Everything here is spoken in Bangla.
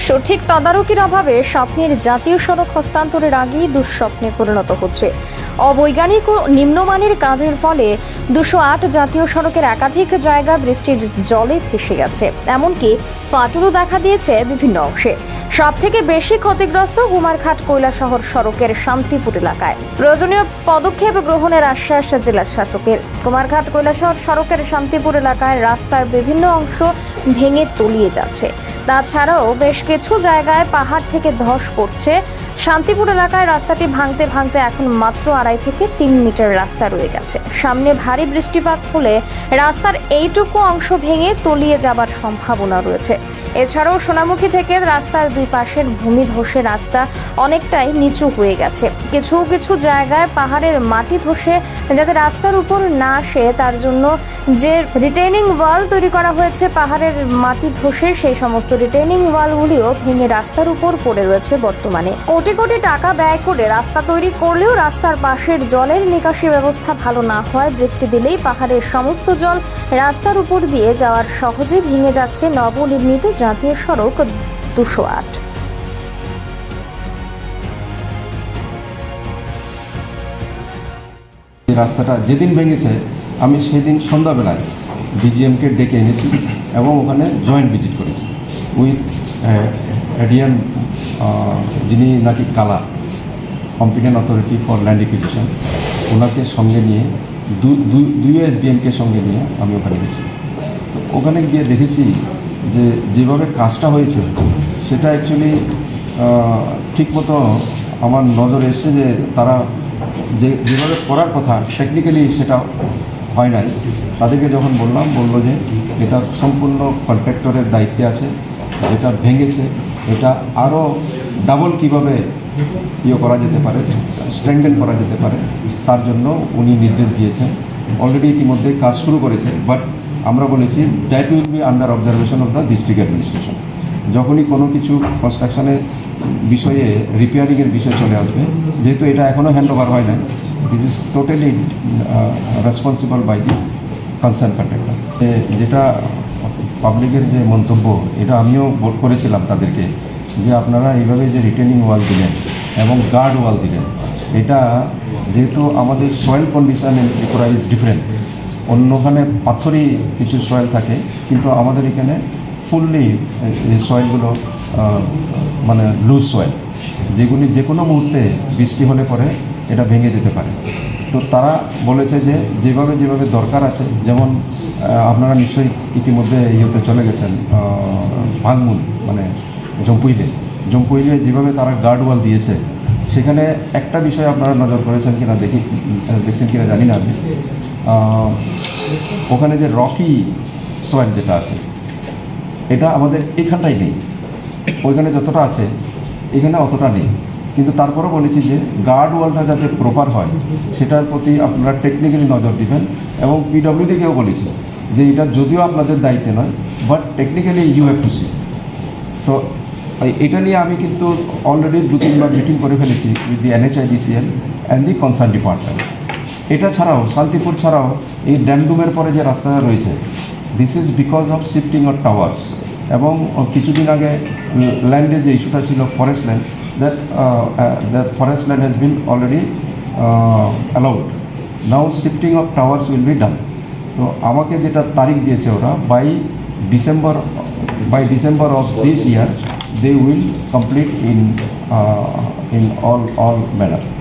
সঠিক তদারকির অভাবে স্বপ্নের জাতীয় সড়ক হস্তান্তরের আগেই দুঃস্বপ্নে পরিণত হচ্ছে। অবৈজ্ঞানিক ও নিম্নমানের কাজের ফলে 208 জাতীয় সড়কের একাধিক জায়গা বৃষ্টির জলে ভেসে গেছে, এমনকি ফাটলও দেখা দিয়েছে বিভিন্ন অংশে। সবথেকে বেশি ক্ষতিগ্রস্ত কুমারঘাট কৈলাসহর সড়কের শান্তিপুর এলাকায়। প্রয়োজনীয় পদক্ষেপ গ্রহণের আশ্বাস জেলা শাসকের। কুমারঘাট কৈলাসহর সড়কের শান্তিপুর এলাকায় রাস্তার বিভিন্ন অংশ ভেঙে তলিয়ে যাচ্ছে। তাছাড়াও বেশ কিছু জায়গায় পাহাড় থেকে ধস পড়ছে। শান্তিপুর এলাকায় রাস্তাটি ভাঙতে ভাঙতে এখন মাত্র 2.5 থেকে 3 মিটার রাস্তা রয়ে গেছে। সামনে ভারী বৃষ্টিপাত হলে রাস্তার এইটুকু অংশ ভেঙে তলিয়ে যাবার সম্ভাবনা রয়েছে। এছাড়াও সোনামুখী থেকে রাস্তার দুই পাশের ভূমি ধসে রাস্তা অনেকটাই নিচু হয়ে গেছে। কিছু কিছু জায়গায় পাহাড়ের মাটি ধসে যাতে রাস্তার উপর না আসে তার জন্য যে রিটেইনিং ওয়াল তৈরি করা হয়েছে, পাহাড়ের মাটি ধসে সেই সমস্ত রিটেইনিং ওয়ালগুলিও ভেঙে রাস্তার উপর পড়ে রয়েছে। বর্তমানে কোটি কোটি টাকা ব্যয় করে রাস্তা তৈরি করলেও রাস্তার পাশের জলের নিকাশি ব্যবস্থা ভালো না হয় বৃষ্টি দিলেই পাহাড়ের সমস্ত জল রাস্তার উপর দিয়ে যাওয়ার সহজে ভেঙে যাচ্ছে নবনির্মিত জাতীয় সড়ক 208। রাস্তাটা যেদিন ভেঙেছে আমি সেদিন সন্ধ্যাবেলায় ডিজিএমকে ডেকে এনেছি এবং ওখানে জয়েন্ট ভিজিট করেছি উইথ এডিএম, যিনি নাকি কালা, competent authority for land acquisition, ওনাকে সঙ্গে নিয়ে দুই এসডিএমকে সঙ্গে নিয়ে আমি ওখানে গেছি। তো ওখানে গিয়ে দেখেছি যে যেভাবে কাজটা হয়েছে সেটা অ্যাকচুয়ালি ঠিকমতো আমার নজর এসছে যে তারা যেভাবে করার কথা টেকনিক্যালি সেটা হয় নাই। তাদেরকে যখন বললো যে এটা সম্পূর্ণ কন্ট্রাক্টরের দায়িত্বে আছে, যেটা ভেঙেছে এটা আরও ডাবল কীভাবে করা যেতে পারে, স্ট্রেংথেন করা যেতে পারে, তার জন্য উনি নির্দেশ দিয়েছেন। অলরেডি ইতিমধ্যে কাজ শুরু করেছে, বাট আমরা বলেছি that will be under observation of the district administration. যখনই কোনো কিছু কনস্ট্রাকশনের বিষয়ে রিপেয়ারিংয়ের বিষয় চলে আসবে, যেহেতু এটা এখনও হ্যান্ড ওভার হয় নাই, this is totally responsible by the concern contractor. যেটা পাবলিকের যে মন্তব্য, এটা আমিও ভোট করেছিলাম তাদেরকে যে আপনারা এইভাবে যে রিটেনিং ওয়াল দিলেন এবং গার্ড ওয়াল দিলেন, এটা যেহেতু আমাদের soil condition Tripura is different. অন্যখানে পাথরই কিছু সয়েল থাকে, কিন্তু আমাদের এখানে ফুললি এই সয়েলগুলো মানে লুজ সয়েল, যেগুলি যে কোনো মুহূর্তে বৃষ্টি হলে পরে এটা ভেঙে যেতে পারে। তো তারা বলেছে যে যেভাবে দরকার আছে, যেমন আপনারা নিশ্চয়ই ইতিমধ্যে ইয়েতে চলে গেছেন ভাঙমুন, মানে জম্পুইলে যেভাবে তারা গার্ড ওয়াল দিয়েছে, সেখানে একটা বিষয় আপনারা নজর করেছেন কিনা দেখছেন কিনা জানি না আমি, ওখানে যে রকি সয়েল যেটা আছে এটা আমাদের এখানটাই নেই, ওইখানে যতটা আছে এখানে অতটা নেই। কিন্তু তারপরও বলেছি যে গার্ড ওয়ালটা যাতে প্রপার হয় সেটার প্রতি আপনারা টেকনিক্যালি নজর দিবেন। এবং পিডব্লিউডিকেও বলেছি যে এটা যদিও আপনাদের দায়িত্বে নয়, but technically you have to see. তো এটা নিয়ে আমি কিন্তু অলরেডি 2-3বার মিটিং করে ফেলেছি with the NHIDCL and the concern department. এটা ছাড়াও শান্তিপুর ছাড়াও এই ড্যামডুমের পরে যে রাস্তাটা রয়েছে, this is because of shifting of towers. এবং কিছুদিন আগে ল্যান্ডের যে ইস্যুটা ছিল forest land, that forest land has been already allowed. Now shifting of towers will be done. তো আমাকে যেটা তারিখ দিয়েছে ওরা, by December of this year they will complete in all manner.